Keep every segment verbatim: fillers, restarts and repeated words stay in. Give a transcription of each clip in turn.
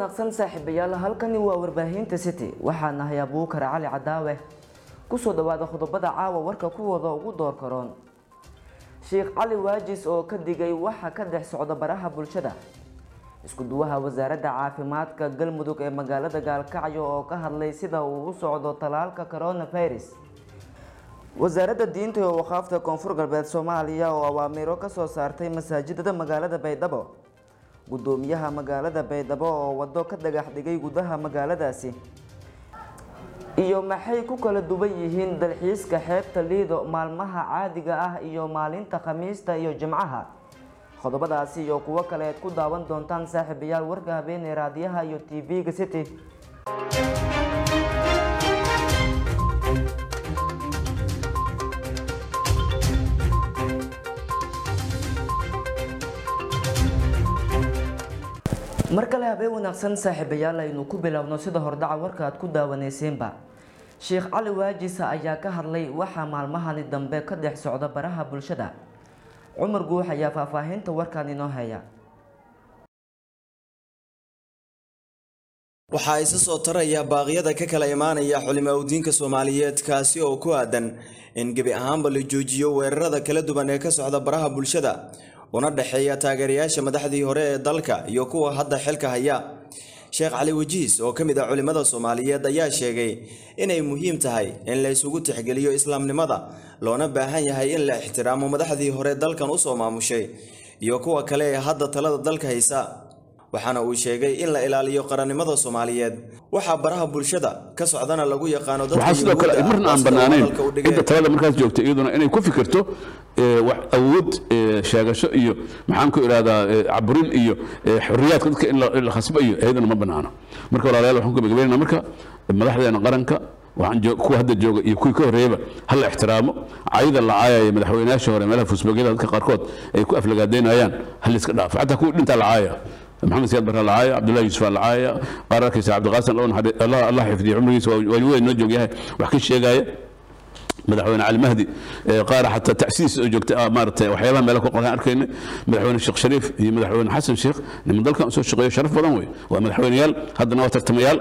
wanaagsan saaxiibayaal halkani waa warbaahinta City waxaan nahay Abuukar Cali Cadaawe ku soo dhawaada khudbada caawa warka kuwada ugu door karoon Sheekh Cali Waajis oo ka digay waxa ka dhex socda baraha bulshada isku duwaha wasaaradda caafimaadka galmudug ee magaalada Gaalkacyo oo ka hadlay sida uu u socdo talaalka coronavirus wasaaradda diinta iyo waqaafta koonfur galbeed Soomaaliya oo awaamiiro ka soo saartay masaajidada magaalada Baydhabo gudoomiyaha magaalada Baydhabo oo wado ka dhagax dhigay gudaha magaaladaasi iyo maxay ku kala duwan yihiin dalxiiska xeebta Liido maalmaha caadiga ah iyo maalinta Khamiista iyo Jimcaha qodobadaasi iyo kuwa kale aad ku daawan doontaan saaxiibayaal warka habeenay raadiyaha iyo T V-ga City markale habeen wanaagsan saaxiibayaal aynu ku bilaabno sida hordhaca warka aad ku daawaneyseenba Sheekh Cali Waajis ayaa ka hadlay waxa maalmahani dambe ka dhex socda baraha bulshada Umar Guux ayaa faahfaahinta warkan inoo haya waxa ay soo taraya baaqyada ka kala imaanaya culimada Soomaaliyeed kaasi oo ku aadan in gabi ahaanba la joojiyo weerarada kala duwan ee ka socda baraha bulshada una dhaxeeya taageerayaasha madaxdii hore ee dalka iyo kuwa hadda xilka haya Sheekh Cali Waajis oo kamid ah culimada Soomaaliyeed ayaa sheegay inay muhiim tahay in la isugu tixgeliyo islaamnimada loona baahan yahay in la ixtiraamo madaxdii hore dalkan u soo maamushay iyo kuwa kale ee hadda talada dalka haysa waxaana uu sheegay in la ilaaliyo qarannimada Soomaaliyeed waxa baraha bulshada ka socdana lagu yaqaano dadka sidoo kale marna aan banaanayn inta talada markaas joogto iyaduna inay ku fikirto wax awood sheegasho iyo maxaan ku iraadaa caburin iyo xorriyadka dadka in la khasbayo ayadana ma banaano marka walaalayaal waxaan ku gabagabeynaa marka madaxdeena qaranka waxaan ku hadda jooga iyo kuwii ka horeeyba hal ixtiraamo caayida la caayay madaxweynayaasha hore meelaha fuusbogada dadka qaarkood ay ku aflagaadeynayaan hal iska dhaaf xataa kuwa dhinta la caayay محمد سياد برا العاية عبد الله يوسف العاية قرارك يا عبد القاسم الله الله يحفظه عمره وين نجوم ياه وحكي الشيء جاي مدحونا على المهدي قارة حتى تأسيس جوكت مارت وحياة ملك وقرآن أركين مدحونا الشيخ شريف هي مدحونا حسن شيخ من ذلك أسوي شغل شرف بدنوي ومدحونا يال هذا نواتر تميال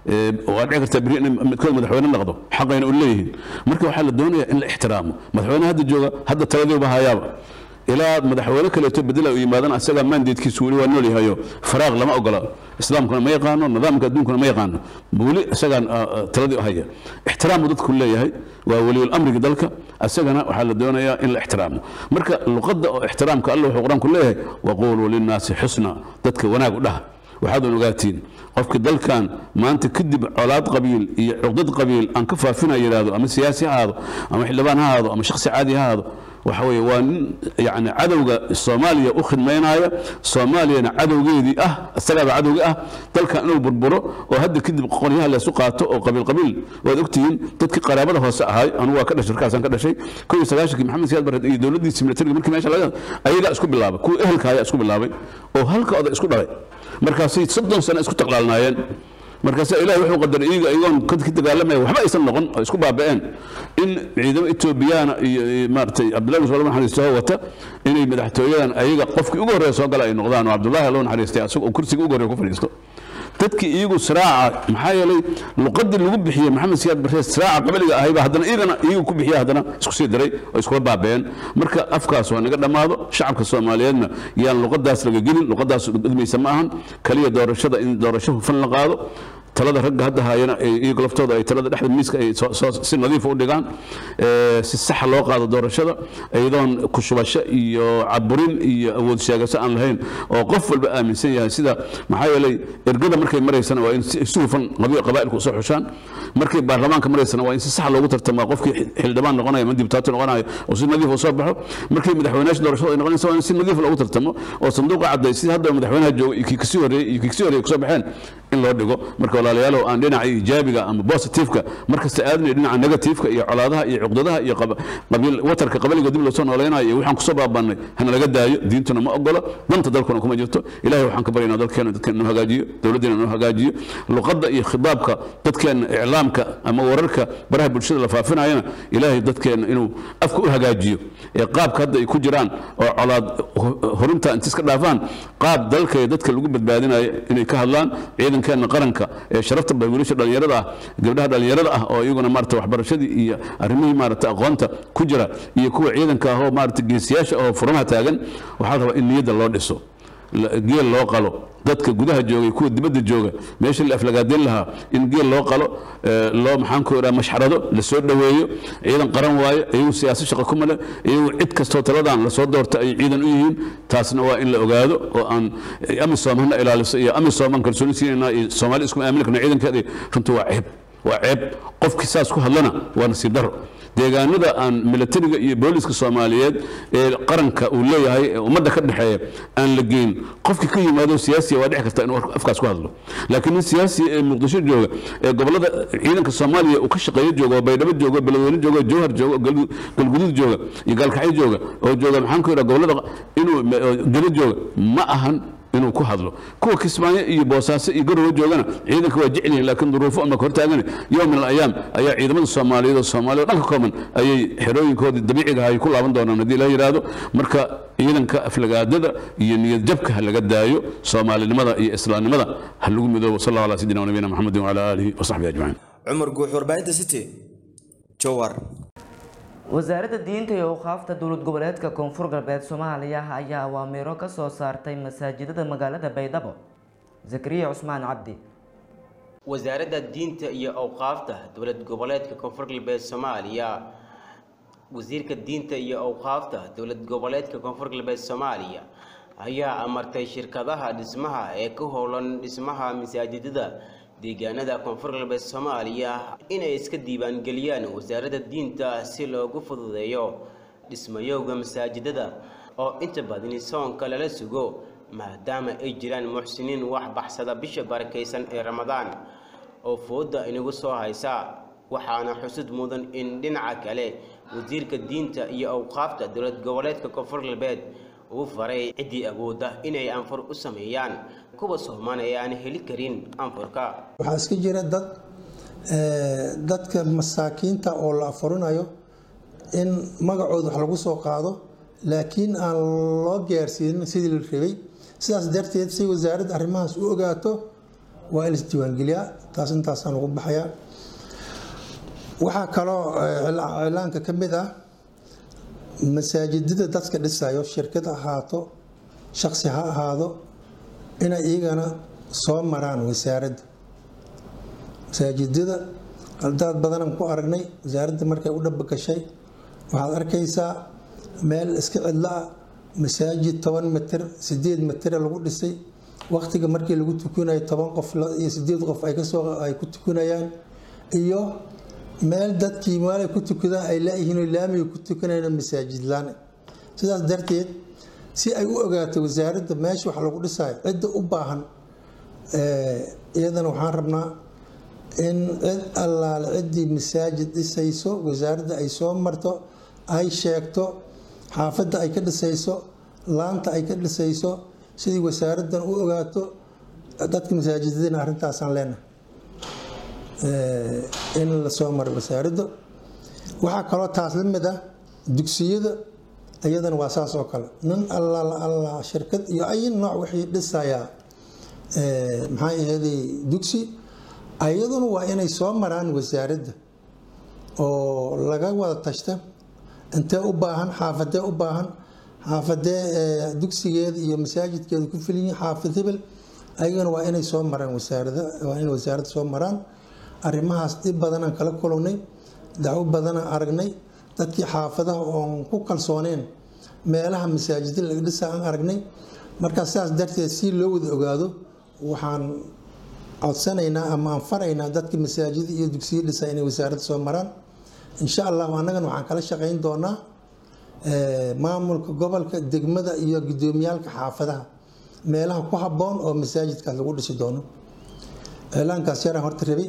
وأرجع تبريء كل مدحونا نقضه حقا يقول ليه مركب حل الدنيا إن الاحترام مدحونا هذا الجوجا هذا التلاذي وبهايابه إلى مدحونا كله تبدله ويمادنا أسجع من ديت كسوري ونولي هيو فراغ لما أقوله إسلام كنا ما يقانون نظام كدون كنا ما يقانون بقولي أسجع تلاذي وهاي احترام ضد كله هاي وولي الأمر كذلك أسجعنا وحل الدنيا يا إن الاحترام مركب لقد احترام كله وقرآن كله وقولوا للناس حسنا ضدك وناقول لها وحد نقاتين قفك دل كان ما أنت كذب أولاد قبيل عقدة قبيل أن كفى فينا يرادو أما سياسي هذا أما حلبان هذا أما شخص عادي هذا وحوي وان يعني عدو الصومالية أخذ مينايا صوماليا عدو جيدي أه السلام عدو أه دل كان إنه بربرو وهد كذب قريها لسقاته أو قبيل قبيل ودكتين تذكر قرابته هاي أنا هو كذا شركة عشان كذا شيء كل سجاشك محمد سياد برد دولة دي سملتري ممكن ما يشاء الله أي لا أسكب بالله كل أهل كهاي أسكب بالله وهل كهذا أسكب بالله مركزي صدق سنة اسكو تقلالنايين مركز إلهي وحو قدر إيغا إيغان كنت كنت قالما وحما يسن نقن اسكو بابعين إن عيدم إتوبيان مارتي عبد الله صلى الله عليه وسلم إن مدحتويان أيغا قفك إيغو ريسو قال أي نقضان وعبد الله لون حريستي أسوك وكرسي إيغو ريكو فريستو تدكي إيغو سراعة محايا لي لقد اللي بحيه محمد سياد بريس سراعة قبل هيبا هدنا إيغانا إيغو كبحيه هدنا اسكو سيدري واسكو بابعين مركا أفكاس وانا قد ماذا شعبك الصوماليين يان لقد داس لقلين لقد داس قدمي سماهن كلية دور الشدة إن دور الشهر فن لقاضو talada ragga hadda hayana iyo golaftooda ay talada dhexda miiska ay si nadiif u dhigaan si sax loo qaado doorashada ayadoon ku shubasho iyo caburin iyo awood sheegasho aan lahayn oo qof walba aaminsan yahay sida maxaa yeelay ergada markay mareysana waa in si hufan qabaa'ilku soo xushaan markay baarlamaanka mareysana waa in si sax loogu tartamaa qofkii xildhibaan noqonaya ama dibtaato noqonaya oo si nadiif u soo baxo markay madaxweynaha doorashada ay noqonaysa waa in si nadiif loogu tartamo oo sanduuqa caday sida hadda madaxweynaha jooga iyo kii kasii horeeyay iyo kii kasii horeeyay ku soo baxeen in loo dhigo marka walaalayaal oo aan dhinaca ijaabiga ama positive-ka markasta aadnay dhinaca negative-ka iyo colaadaha iyo cuqdadaha iyo qabiil watarka qabaliga dib loo soo nooleynaayo iyo waxaan ku soo baabanay hana laga daayo diintuna ma ogolo danta dalkuna kuma jirto ilaahay waxaan ka baryaynaa dalkeena dadkeena inuu hagaajiyo dawladdeena inuu hagaajiyo luqadda iyo khidaabka dadkeena iclaamka ama wararka baraha bulshada la faafinayana ilaahay dadkeena inuu afka u hagaajiyo ee qaabka hadda ay ku jiraan oo colaad horinta inta iska dhaafaan qaab dalka iyo dadka lagu badbaadinayo inay ka hadlaan ciidankeena qaranka ee sharafta bay wiilasha dhalinyarada ah gabdhaha dhalinyarada ah oo iyaguna maarata waxbarashadii iyo arrimihii maarata aqoonta ku jira iyo kuwa ciidanka ah oo maarata geesiyaasha oo furamaha taagan waxaa la rabaa in niyadda loo dhiso geel loo qalo dadka gudaha jooga kuwa dibadda jooga meesha la aflagaadin lahaa in geel loo qalo loo maxaan ku iraa mashxarado la soo dhaweeyo ciidan qaran waayo iyagu siyaasad shaqo kuma leh iyagu cid kastoo taladan la soo doorta ay ciidan u yihiin taasna waa in la ogaado oo aan amisom hana ilaaliso iyo amisom aan kalsooni siinayna iyo soomaali isku aamini karna ciidankeeda runtii waa ceeb waa ceeb qofkii saas ku hadlana waa nasiib daro deegaanada aan militariga iyo booliska Soomaaliyeed ee qaranka uu leeyahay ee ummadda ka dhaxeeya aan la geyn qofkii ka yimaado siyaasi waa dhici karta inuu afkaas ku hadlo laakiin siyaasi ee Muqdisho jooga ee gobolada ciidanka Soomaaliya uu ka shaqeeyo jooga Baydhabo jooga Beledweyne jooga Jowhar jooga Galgudud jooga iyo Galkacyo jooga oo jooga maxaan ku yiraahdaa gobolada inuu jooga jooga ma ahan inuu ku hadlo kuwa Kismaayo iyo Boosaaso iyo Garowe joogana ciidanka waa jecel yihiin laakiin duruufo ama hortaagan yawm min al-ayam ayaa ciidamada Soomaaliyeed oo Soomaaliyeed dhanka kooban ayay xerooyinkooda dabiiciga ah ku laaban doonaan hadii la yiraahdo marka ciidanka aflagaadada iyo niyad jabka laga daayo Soomaalinimada iyo Islaamnimada hal lagu midoobo sallallahu alayhi wa sallam nabiyina Muhammad wa ala alihi wa sahbihi ajma'in Umar Guux warbaahinta City Jowhar wasaaradda diinta iyo awqaafta dowlad goboleedka koonfur galbeed Soomaaliya ayaa awaamiiro ka soo saartay masaajidada magaalada Baydhabo Zakariya Cusmaan Cabdi wasaaradda diinta iyo awqaafta dowlad goboleedka koonfur galbeed Soomaaliya wasiirka diinta iyo awqaafta dowlad goboleedka koonfur galbeed Soomaaliya ayaa amartay shirkadaha dhismaha ee ka howlan dhismaha masaajidada deegaanada koonfur galbeed Soomaaliya inay iska diiwaan galiyaan wasaaradda diinta si loogu fududeeyo dhismayowga masaajidada oo inta badan soonka lala sugo maadaama ay jiraan muxsiniin wax baxsada bisha barakeysan ee Ramadaan oo fooda inagu soo haysa waxaana xusud mudan in dhinaca kale wasiirka diinta iyo awqaafta dowlad goboleedka koonfur galbeed uu faray cidii awooda inay anfur u sameeyaan kuwa Soomaaliya aan heli karin anfurka waxa iska jira dad ee dadka masaakiinta oo la afurinayo in magacooda wax lagu soo qaado laakiin aan loo gaarsiin sidii la rabay sidaas darteed si wasaaradda arrimahaas u ogaato waa in isdiiwaan geliya taas intaas aan ugu baxaya waxa kale oo cilaanka kamid ah masaajidada dadka dhisayo shirkad ahaato shakhsi ha ahaado in ay iyagana soo maraan wasaaradda masaajidada qaldaad badan ku aragnay wasaaradda markay u dhab gashay waxaad arkaysaa meel iska cidla ah masaajid toban mitir sideed mitir lagu dhisay waqtiga markii lagu tukanayo toban qof iyo sideed qof ay ka soo ay ku tukanayaan iyo meel dadkii meel ku tukadaan ay leeyihiin laamiga ku tukanayna masaajid laan sidaas darteed si ay u ogaato wasaaradda meesha wax lagu dhisay cid u baahan ee iyadana waxaan rabnaa in cid allaale cidii masaajid dhisayso wasaaradda ay soo marto ay sheegto xaafadda ay ka dhisayso laanta ay ka dhisayso sidii wasaaraddan u ogaato dadka masaajidada arrintaas aan leenahay in la soo maro wasaaradda waxa kale oo taas la mid ah dugsiyada ayadana waa saas oo kale nin alla alla shirkad iyo ay nooc wixii dhisaya ee maxay ahayd dugsi ayaduna waa inay soo maraan wasaaradda oo laga wada tashta inta u baahan xaafadee u baahan xaafadee dugsigeeda iyo masaajidkeeda ku filin xaafad hebel ayagana waa inay soo maraan wasaaradda waa in wasaaradda soo maraan arrimahaas dib badan aan kala kulannay dacwo badan aan aragnay dadkii xaafadaha oo ku kalsooneen meelaha masaajidda laga dhisa aan aragnay marka sidaas darteed si loo wada ogaado waxaan codsanaynaa ama aan faraynaa dadka masaajidda iyo dugsiyada dhisa inay wasaaradda soo maraan insha Allah annagana waxaan kala shaqeyn doonaa ee maamulka gobolka degmada iyo gudoomiyalka xaafadaha meelaha ku haboon oo masaajidka lagu dhisi doono eelaankaas yaraan horta rabay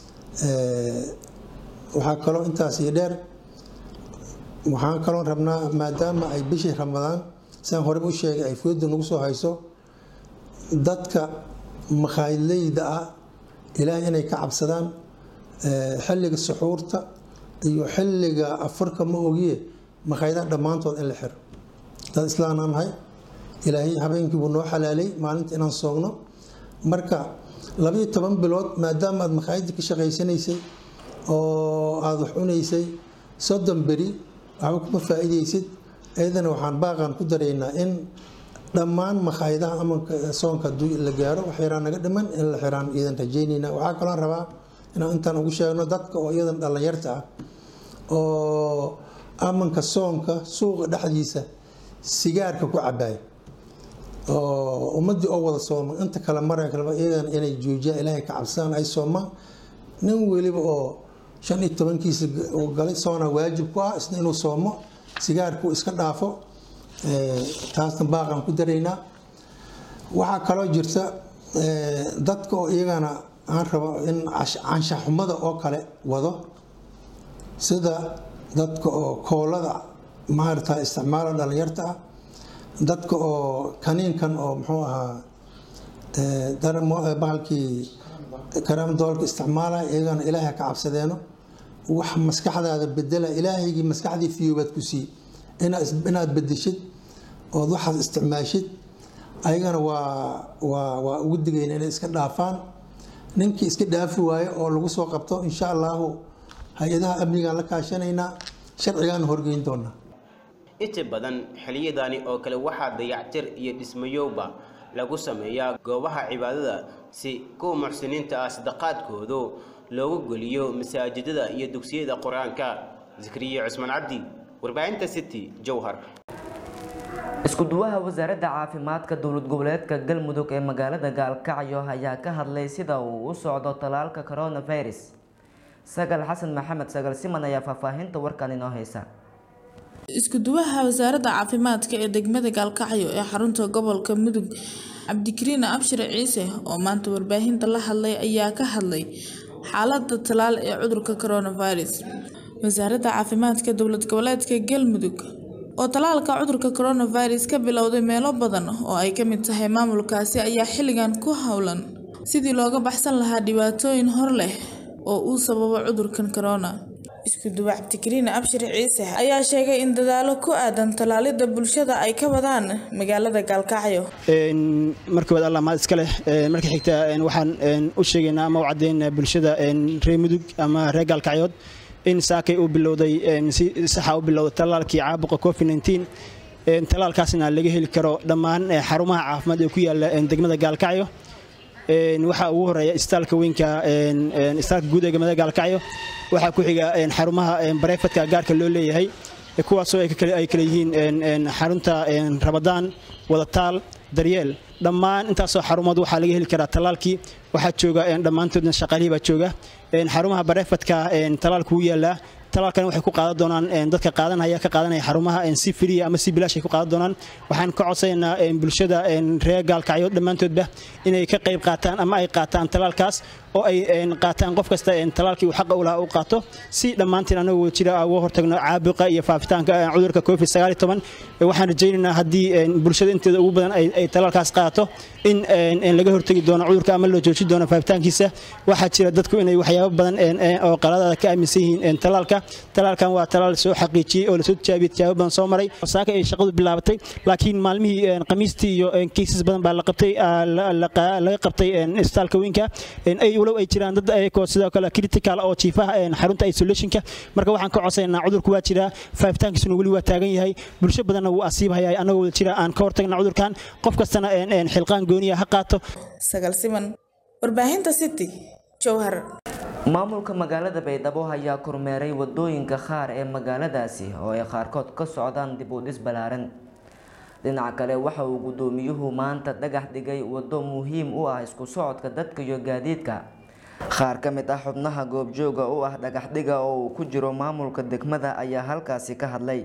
waxaa kaloo intaas iyo dheer waxaan kaloo rabnaa maadaama ay bishii ramadaan sidaan horeba u sheegay ay fooda nagu soo hayso dadka makhaayadleyda ah ilaahay inay ka cabsadaan xilliga suxuurta iyo xilliga afurka ma ogiye makhaayadaha dhammaantood in la xiro dad islaam aan nahay ilaahay habeenkii buu noo xalaalay maalinta inaan soogno marka labiyo toban bilood maadaama aad makhaayadda ka shaqaysanaysay oo aada wax cunaysay soddon beri waxba kuma faa'iidaysid iyadana waxaan baaqan ku daraynaa in dhammaan makhaayadaha amanka soonka hadduu la gaaro wax yaraan naga dhiman in la xiraan iyadan rajaynaynaa waxaa kaloo rabaa inaan intaan ugu sheegno dadka oo iyadan dhallinyarta ah oo amanka soonka suuqa dhexdiisa sigaarka ku cabaay oo ummadii oo wada sooma inta kale mara kaleba iyadan inay joojiyaan ilaahay ka cabsadaan ay soomaan nin weliba oo shan iyo tobankiisa oo galay soona waajib ku ah isna inuu soomo sigaarku iska dhaafo taasna baaqan ku daraynaa waxaa kaloo jirta dadka oo iyagana aan rabo in canshaxumada oo kale wado sida dadka oo koolada maarata isticmaala dhalinyarta ah dadka oo kaniinkan oo muxuu ahaa bahalkii karaam doolka isticmaalaya iyagana ilaahay ka cabsadeeno wax maskaxdaada bedela ilaahaygii maskaxdii fiyoobaad ku sii inaad bedeshid ood waxaad isticmaashid ayagana waa waa waa ugu digayna inay iska dhaafaan ninkii iska dhaafi waayo oo lagu soo qabto insha allahu hay-adaha amnigaan la kaashanaynaa sharcigaan horgeyn doonaa inta badan xiliyadani oo kale waxaa dayactir iyo dhismayowba lagu sameeyaa goobaha cibaadada si kuwa muxsiniinta ah sadaqaadkoodu loogu geliyo masaajidada iyo dugsiyada qur-aanka Zakariya Cusman Cabdi warbaahinta City Jowhar isku duwaha wasaaradda caafimaadka dowlad goboleedka Galmudug ee magaalada Gaalkacyo ayaa ka hadlay sida uu u socdo talaalka coronavirus Sagal Xasan Maxamed Sagal Siman ayaa faahfaahinta warkan inoo haysa isku duwaha wasaaradda caafimaadka ee degmada Gaalkacyo ee xarunta gobolka Mudug Cabdikariin Abshir Ciise oo maanta warbaahinta la hadlay ayaa ka hadlay xaaladda talaal ee cudurka coronavirus wasaaradda caafimaadka dowlad goboleedka Galmudug oo talaalka cudurka coronavirus ka bilowday meelo badan oo ay ka mid tahay maamulkaasi ayaa xilligan ku howlan sidii looga baxsan lahaa dhibaatooyin hor leh oo uu sababo cudurkan corona isku duwa Cabdikariin Abshir Ciise ayaa sheegay in dadaalo ku aadan talaalida bulshada ay ka wadaan magaalada Gaalkacyo een markii wada Allah ma iska leh markii xigta waxaan u sheegaynaa ama u cadeynaa bulshada reer Mudug ama reer Gaalkacyo in saakay u bilowday si sax ah u bilowday talaalkii caabuqa covid nineteen een talaalkaasna laga heli karo dhammaan xarumaha caafimaad ee ku yaala degmada Gaalkacyo een waxa ugu horeeya istaalka weynka een istaalka guud ee degmada Gaalkacyo waxa ku xiga een xarumaha private-ka gaarka loo leeyahay kuwaas oo ay kala ay kala yihiin een xarunta een Ramadaan wada taal daryeel dhammaan intaas oo xarumood waxa laga heli karaa talaalkii waxa jooga een dhamaantoodna shaqaalihiin baa jooga een xarumaha private-ka een talaalku u yaala talaalkan waxay ku qaadan doonaan dadka qaadanaya ka qaadanaya xarumaha si free ama si bilaash ay ku qaadan doonaan waxaan ka codsanaynaa bulshada reer Gaalkacyo dhamaantoodba inay ka qayb qaataan ama ay qaataan talaalkaas oo ay qaataan qof kasta talaalkii uu xaq u lahaa uu qaato si dhamaantiin anagu jira uga hortagno caabuqa iyo faafitaanka cudurka covid sagaal iyo toban waxaan rajaynaynaa haddii bulshada inteeda ugu badan ay talaalkaas qaato in in laga hortagi doono cudurka ama loo joojin doono faafitaankiisa waxaa jira dadku inay waxyaabo badan oo qaladaad ka aaminsan yihiin talaalka talaalkan waa talaal soo xaqiijiyay oo la soo tijaabiyay tijaabo badan soo maray saaka ay shaqadu bilaabatay laakiin maalmihii qamiistii iyo cases badan baa la qabtay laga qabtay istaalka weynka ay walow ay jiraan dad ay ko sidoo kale critical oo jiifaha xarunta isolationka marka waxaan ka codsanaynaa cudurku waa jira faafitaankiisuna wali waa taagan yahay bulsho badanna wuu asiibaya anagoo wada jira aan ka hortagna cudurkan qof kastana xilqaan gooniya ha qaato Sagal Siman warbaahinta City Jowhar maamulka magaalada Baydhabo ayaa kormeeray wadooyinka qaar ee magaaladaasi oo ay qaarkood ka socdaan dib u dhis balaaran dhinaca kale waxa uu gudoomiyuhu maanta dhagax dhigay wado muhiim u ah isku socodka dadka iyo gaadiidka qaar ka mid ah xubnaha goobjooga u ah dhagax dhiga oo uu ku jiro maamulka degmada ayaa halkaasi ka hadlay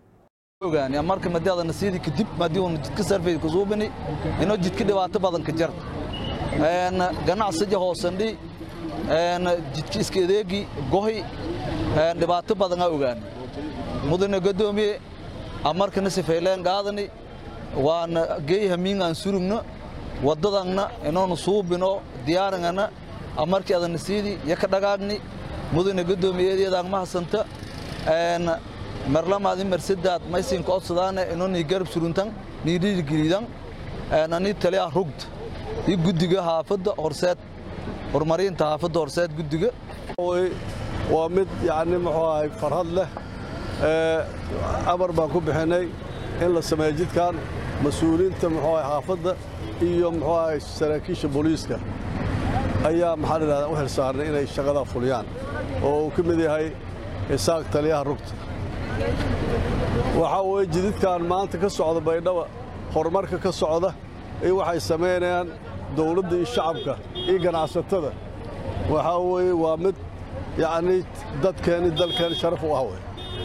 ogaan marka madada nasiidi kadib madii uu jidka sarfay ku suubani inoo jidka dhibaato badan ka jar ganacsiga hoosandhi jidka iska adeegi gohi dhibaato badan aan ogaan mudane gadoomiye amarkana sifayleen qaadani waan geey hamiin aan surugno wadadana inoon suubino diyaarangana amarkii adan siidi yaka dhagaagni mudane gadoomiyeedaan ma hasanta een marlamaadi marsidaad maysin ka codsadaana inoon garab suruntan niidii giliidan een ani taliya rugd i gudiga haafada horseed horumarinta haafada horseed gudiga waa mid yaani muxuu ahay farhad leh ee amar baan ku bixinay in la sameeyo jidkan mas'uuliyiinta muxuu ahay haafada iyo muxuu ahay saraakiisha booliiska ayaa maxaa la u xilsaarnay inay shaqada fuliyaan oo uu ka mid yahay isaaq taliyaha rugta waxa uu jididkan maanta ka socda baydhabo horumarka ka socda ay waxay sameeyaan dawladda iyo shacabka iyo ganacsatada waxa uu waa mid yaani dadkeeni dalkeen sharaf u ah way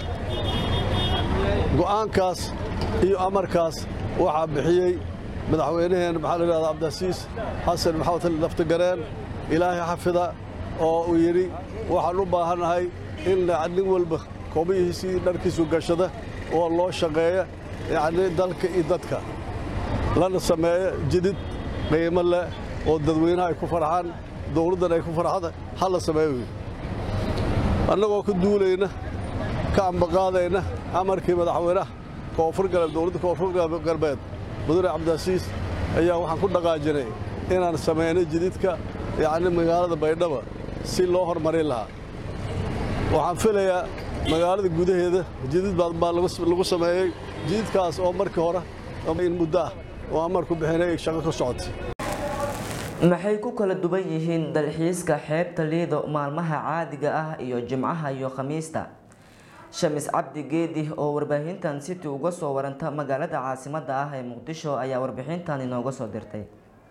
go'aankaas iyo amarkaas waxa bixiyay madaxweynaheena maxaa la yiraahdaa Cabdisiis Xasan Maxamed Laftagareen ilaahay xafida oo uu yiri waxaan u baahanahay in nin walba koobihiisa dharkiisu gashada oo loo shaqeeyo yaani dalka iyo dadka lana sameeyo jidid qiimo leh oo dadweynaha ay ku farxaan dawladdan ay ku farxada hal sameeyo annagoo ku duulayna ka ambaqaadayna amarkii madaxweynaha koonfur galbeed dawladda koonfur galbeed mudane Cabdisiis ayaa waxaan ku dhaqaajinay inaan sameeyno jididka yaani magaalada Baydhabo si loo hormarin lahaa waxaan filayaa magaalada gudaheeda jidid baad baa lagu sameeyay jididkaas oo markii hore in muddo oo amar ku bixinay shaqo ka socotay maxay ku kala duwan yihiin dalxiiska xeebta Liido maalmaha caadiga ah iyo Jimcaha iyo Khamiista Shamis Cabdi Geedi oo warbaahintan City uga soo waranta magaalada caasimadda ah ee Muqdisho ayaa warbixintan inooga soo dirtay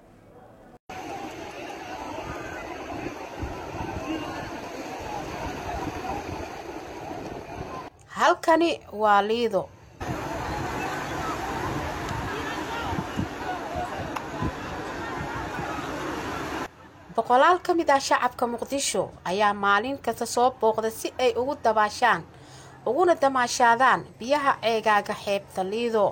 halkani waa Liido boqolaal ka mid ah shacabka Muqdisho ayaa maalin kasta soo booqda si ay ugu dabaashaan uguna damaashaadaan biyaha ceegaaga xeebta Liido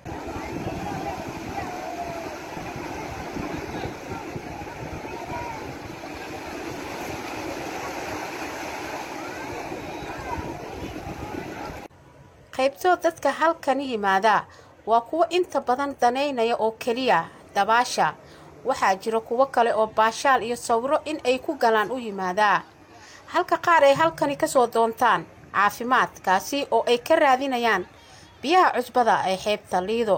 qaybtoo dadka halkan yimaada waa kuwa inta badan daneynaya oo kaliya dabaasha waxaa jira kuwa kale oo baashaal iyo sawiro in ay ku galaan u yimaada halka qaar ay halkani ka soo doontaan caafimaadkaasi oo ay ka raadinayaan biyaha cusbada ee xeebta Liido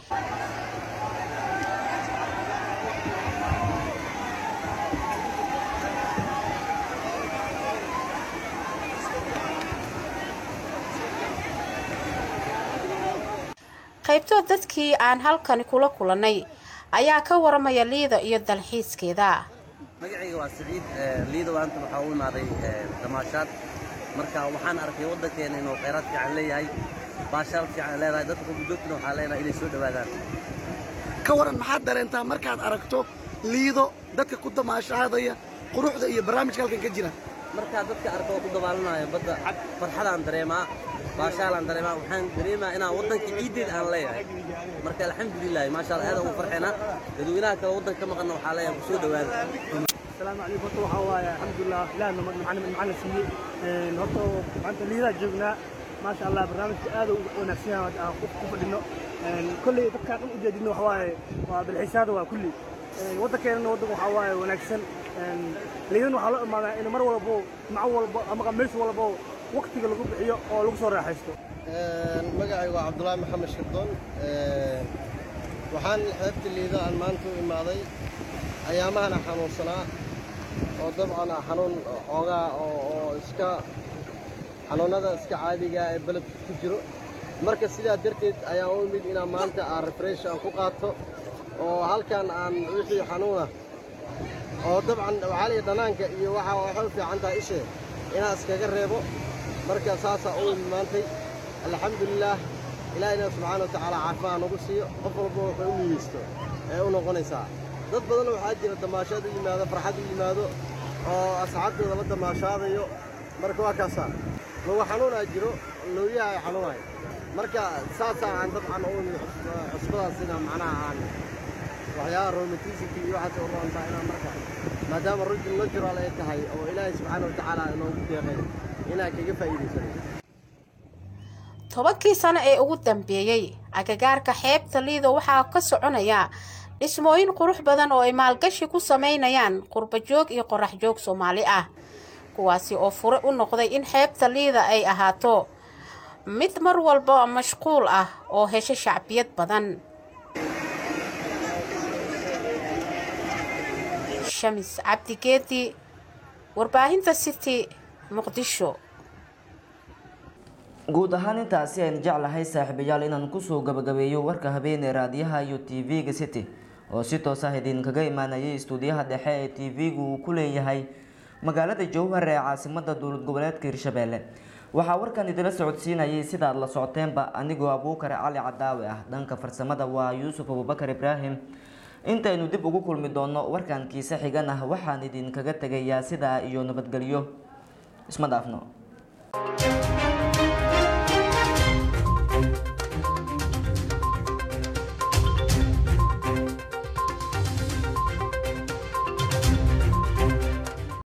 qaybtoo dadkii aan halkani kula kulanay ayaa ka waramaya Liido iyo dalxiiskeeda magacayga waa Saciid Liido waanta waxa uu imaaday damaashaad marka waxaan arkay wadankeena inuu kheyraad fiican leeyahay baashaal fiican leeyahay dadku gudubtuna waxa leeyahay inay soo dhawaadaan ka waran maxaad dareentaa markaad aragto Liido dadka ku damaashaadaya quruxda iyo barnaamijka halkan ka jira marka dadka arko ku dabaalanayo badda farxadaan dareemaa baashaalaan dareemaa waxaan dareemaa inaan wadanka ciideed aan leeyahay marka alxamdulillaah ma sha Allah aad ugu farxina dadweynaha kale wadanka ka maqan waxa leeyahay soo dhawaada السلام عليكم waxa waaya alxamdulillah ilaahna macna macna siiyay een horto maanta Liido joogna ma sha Allah barnaamijka aad u wanaagsan yahay aan ku fadhino een kulli dadka aan u jeedino waxa waaya waa bilxisaada waa kulli een wadankeena wadan waxa waaya wanaagsan een Liido waxa loo imaadaa in mar walba mac walba ama qamiis walba waqtiga lagu bixiyo oo lagu soo raaxaysto een magacaygu waa Cabdullaahi Maxamed Shirdoon een waxaan xeebta Liido aan maanta u imaaday ayaamahan xanuunsanaa oo dabcan xanuun oogaa oo iska xanuunada iska caadiga ee baladka ku jiro marka sidaa darteed ayaan u imid inaan maanta aan refresh aan ku qaato oo halkan aan wixii xanuuna oo dabcan waxaa dhanaanka iyo waxa waxay fiican tahay ishe inaan iskaga reebo marka saasa u imaantay alxamdulillah ilaahina subxaanahu wa tacaala caafimaad nagu siiyo qof walba wuxuu u niyeysto ee u noqonaysaa dad badan waxaa jira damaashaad u yimaado farxad u yimaado oo asxaabtooda la damaashaadayo marka waa kaasaa lagu xanuunaa jiro looyaha ay xanuunayo marka saasaa aan dabcan u imid cusbadaas inaan macnaha aan waxyaaba romanticity iyo waxaas u roontaa inaan marka maadaama rajul natural ay tahay oo ilaahay subxaana watacaala inoogu deeqay inaan kaga faa'iidaysano tobankii sano ee ugu dambeeyey agagaarka xeebta liido waxaa ka soconaya dhismooyin qurux badan oo ay maalgashi ku sameynayaan qurba joog iyo qorax joog Soomaali ah kuwaasi oo fure u noqday in xeebta liida ay ahaato mid mar walba mashquul ah oo hesha shacbiyad badan Shamis Cabdi Geedi warbaahinta City Muqdisho guud ahaan intaasi ayaan jeclahay saaxiibayaal inaan ku soo gabagabeeyo warka habeenee raadiyaha iyo T V-ga City oo si toos ah idinkaga imaanayay stuudiyaha dhexe ee T V-gu uu ku leeyahay magaalada Jowhar ee caasimadda dowlad goboleedka Hirshabelle waxaa warkan idila socodsiinayay sida aad la socoteenba anigoo Abuukar Cali Cadaawe ah dhanka farsamada waa Yuusuf Abubakar Ibrahim intaynu dib ugu kulmi doono warkan kiisa xigan ah waxaan idinkaga tagayaa sida iyo nabadgelyo isma dhaafno